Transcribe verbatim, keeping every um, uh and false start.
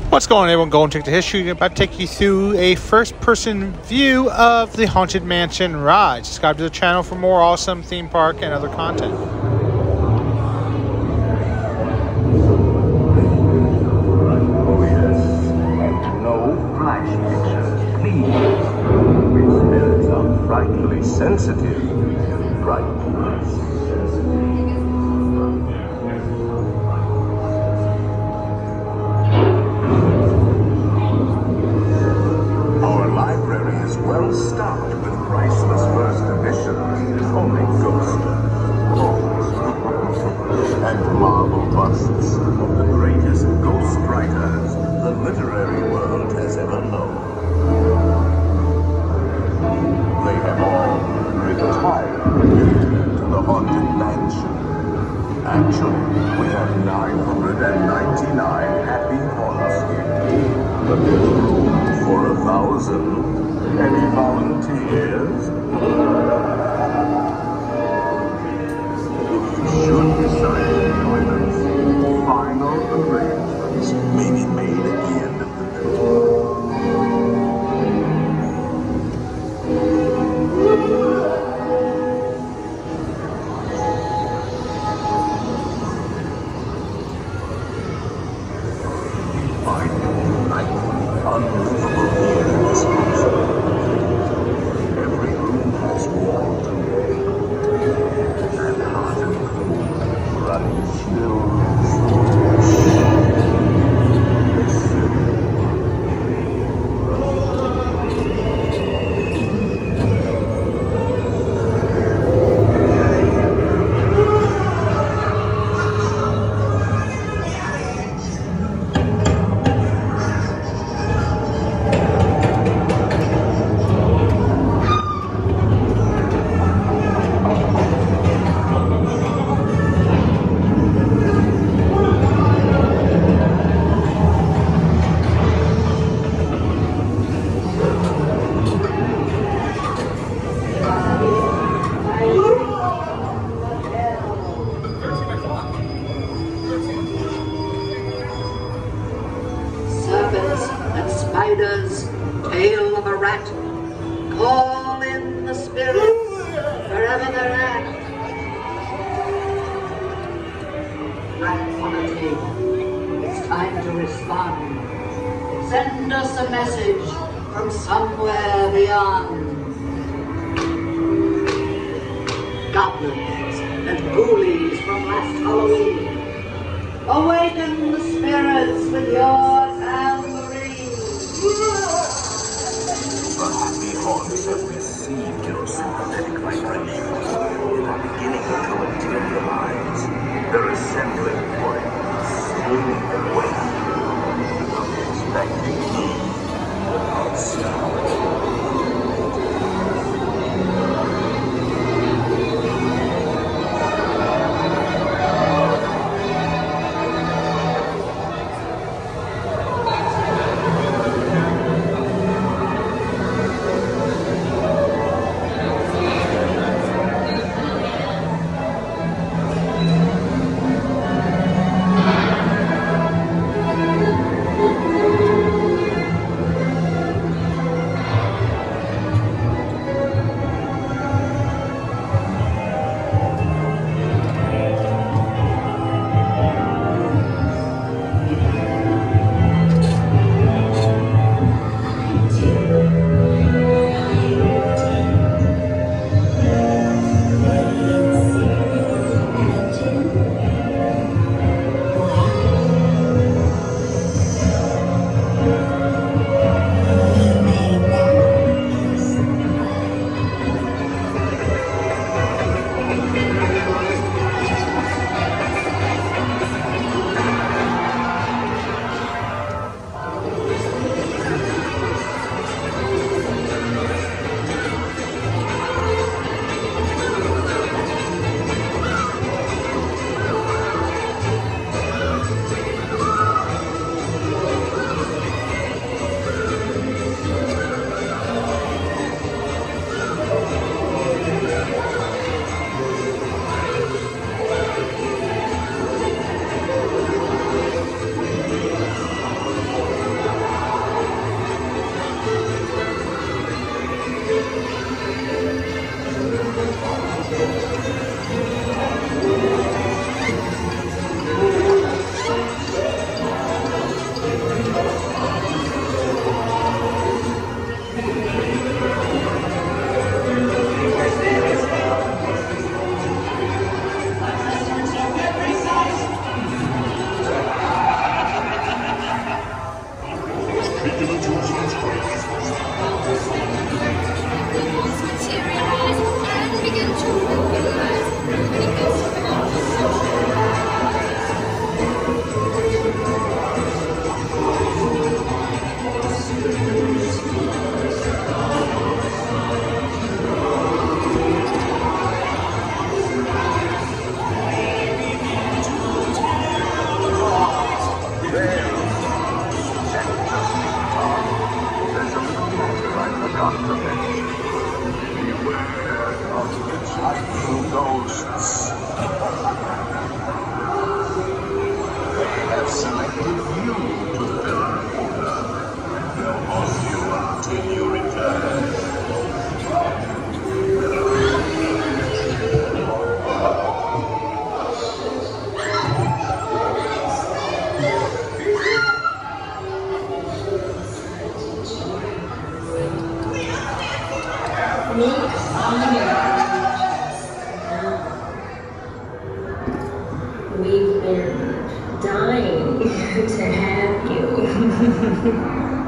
What's going on, everyone? Going to take the history. I'm about to take you through a first-person view of the Haunted Mansion ride. Subscribe to the channel for more awesome theme park and other content. Oh yes, no flash pictures, please. We spirits are frightfully sensitive. Frightfully sensitive. Well stocked with priceless first editions, only ghost and marble busts of the greatest ghost writers the literary world has ever known. They have all retired to the Haunted Mansion. Actually, we have nine hundred ninety-nine happy haunts here, but there's room for a thousand. Any volunteers? If you should decide to join us, final arrangements may be made at the end of the tour. Find your nightly, unmovable here in this house. And hot and cool, running chills. Tail of a rat, call in the spirits wherever they're at. Rat on a table, it's time to respond. Send us a message from somewhere beyond. Goblins and ghoulies from last Halloween, awaken the spirits with your tambourine. The happy haunts have received your sympathetic vibrations and are beginning to materialize. They're assembling for a swinging away. Expecting me without stop. We've been dying to have you.